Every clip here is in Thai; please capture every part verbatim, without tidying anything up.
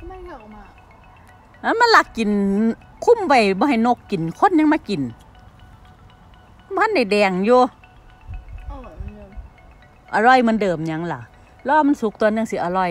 ไม่อยากออกมาแล้วมันหลักกินคุ้มไว้บ่ให้นกกินคนยังมากินมันในแดงอยู่อร่อยเหมือนเดิมยังล่ะรอมันสุกตัวนึงสิอร่อย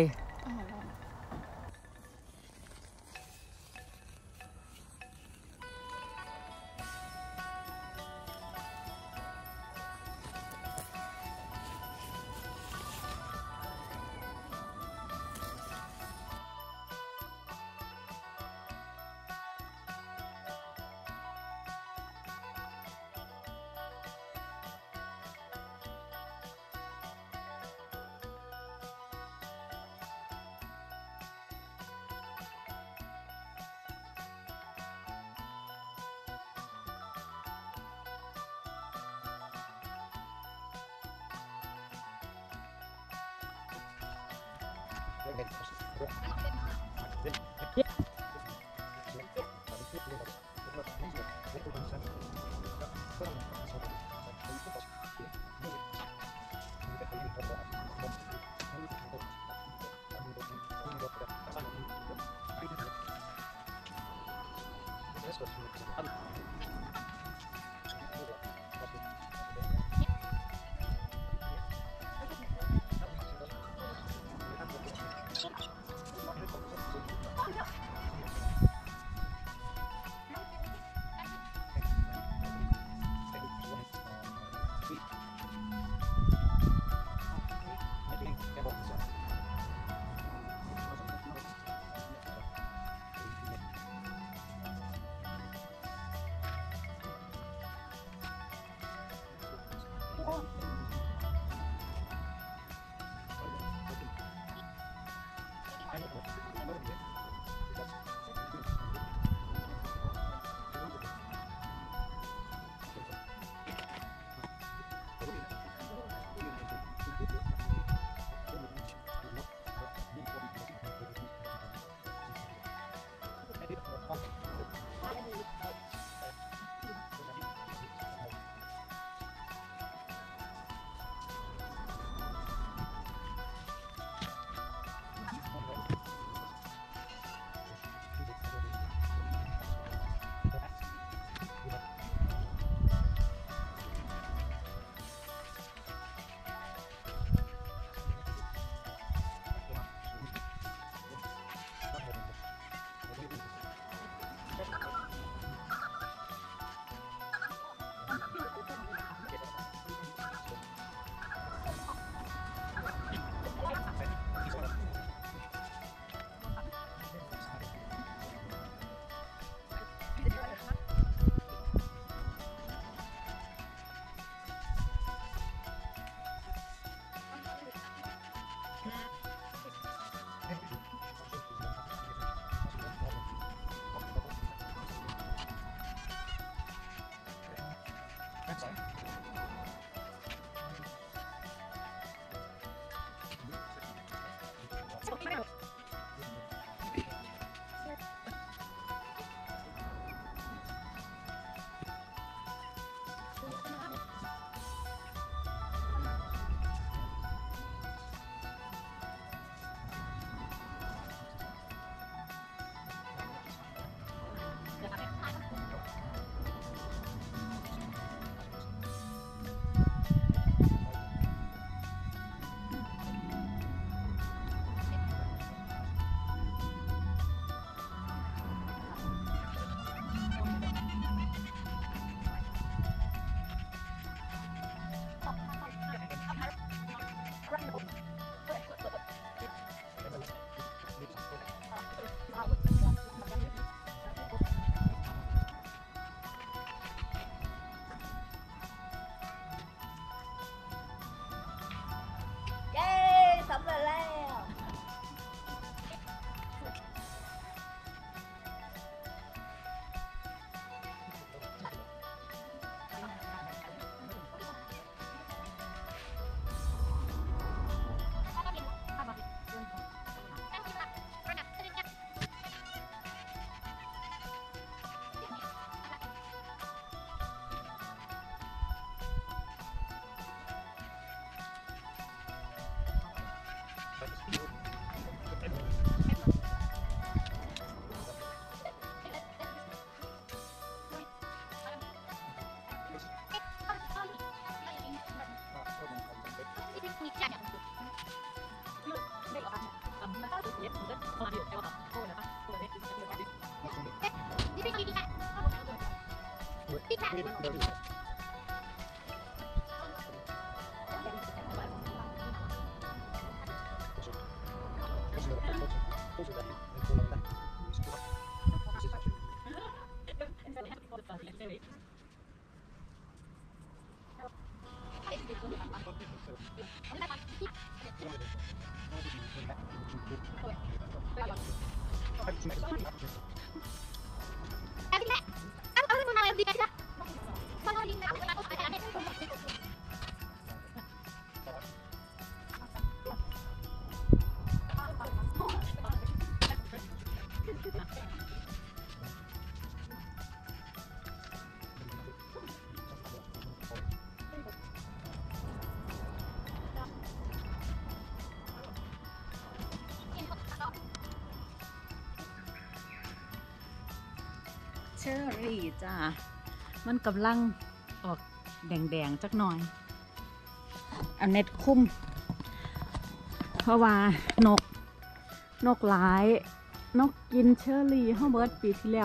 เชอรี่จ้ามันกำลังออกแดงๆจักหน่อยอันเน็ตคุ้มเพราะว่านกนกหลายนกกินเชอรี่เฮาเบิดปีที่แล้ว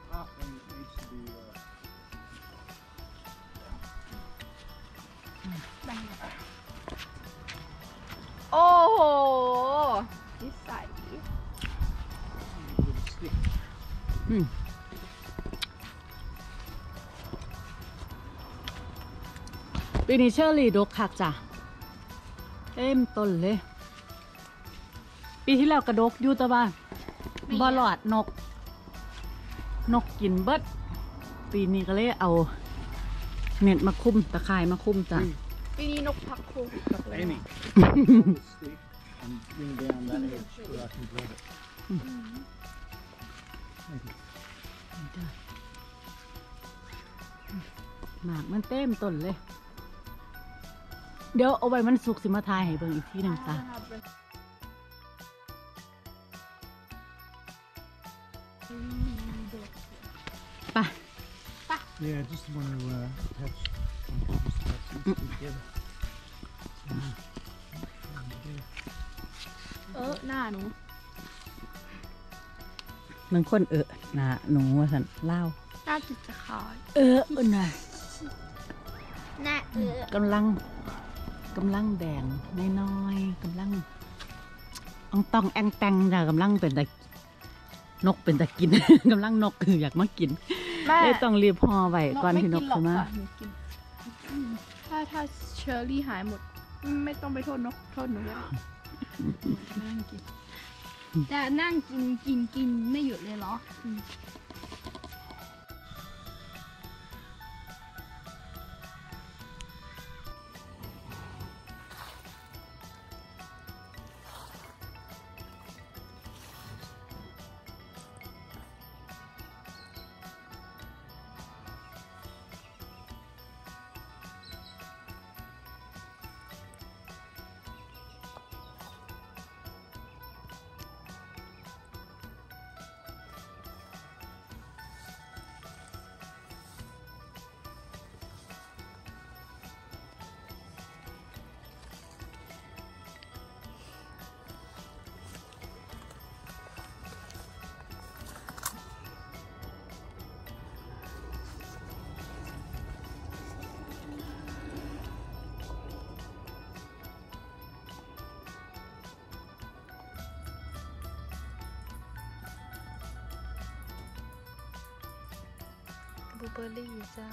โอ้โหนิสัยอืมปีนี้เชอรี่ดกคักจ้ะเต็มต้นเลยปีที่แล้วกระดกอยู่แต่ว่าบอลอดนกนกกินเบิดปีนี้ก็เลยเอาเน็ตมาคุ้มตะข่ายมาคุ้มจ้ะปีนี้นกพักโควิดกับเลย Amy, and bring down that edge so I can grab it. Thank you. หมากมันเต็มต้นเลยเดี๋ยวเอาไว้มันสุกสิมาทายให้เบิ่งอีกทีหนึ่งจ้ะไป Yeah, just want to uh, attach, just attach these two together. เออหน้าหนูมันคนเออนะหนูว่าสันเล่าหน้าจิตจะขาดเออเออน่ะหน้าเออกำลังกำลังแดงน้อยๆกำลังอ่องต้องแองแตงจ้ะกำลังเป็นตะนกเป็นตะกิน กำลังนกคืออยากมากินเลยต้องรีบห่อไว้ก่อนที่นกจะมาถ้าถ้าเชอร์รี่หายหมดไม่ต้องไปโทษนกโทษหนูเลยนั่งกินแต่นั่งกินกินกินไม่หยุดเลยเหรอบลูเบอร์รี่จ้า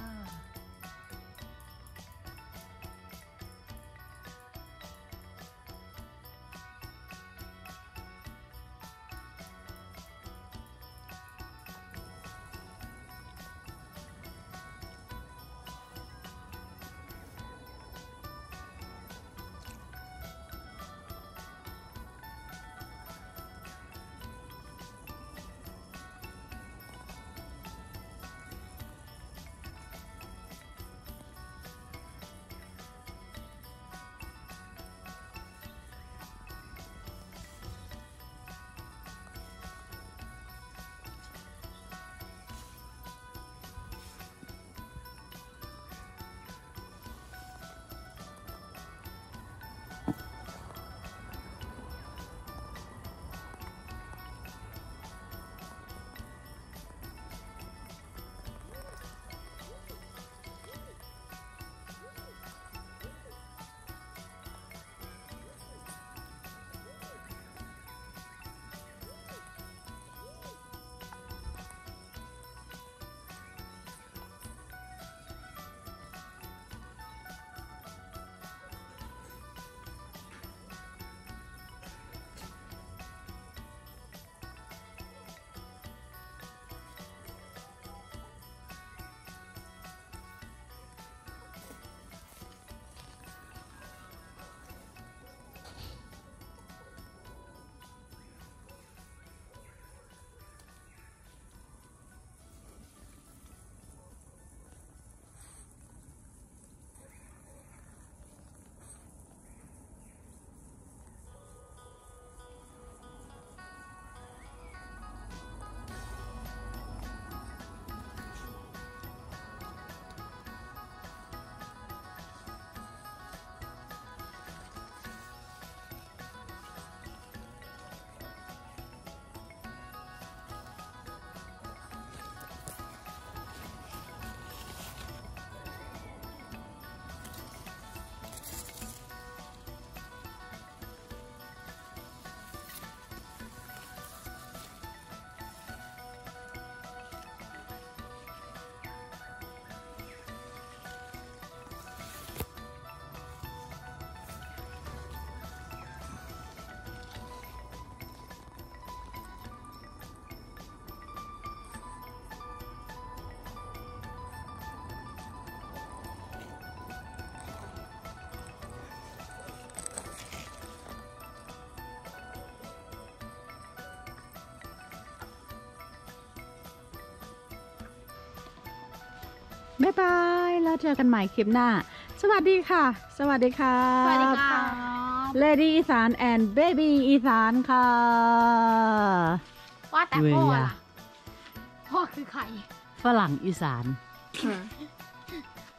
บ๊ายบาย แล้วเจอกันใหม่คลิปหน้า สวัสดีค่ะ สวัสดีค่ะสวัสดีค่ะ Lady อีสาน and Baby อีสานค่ะว่าแต่พ่อเวียล่ะ พ่อคือใครฝรั่งอีสาน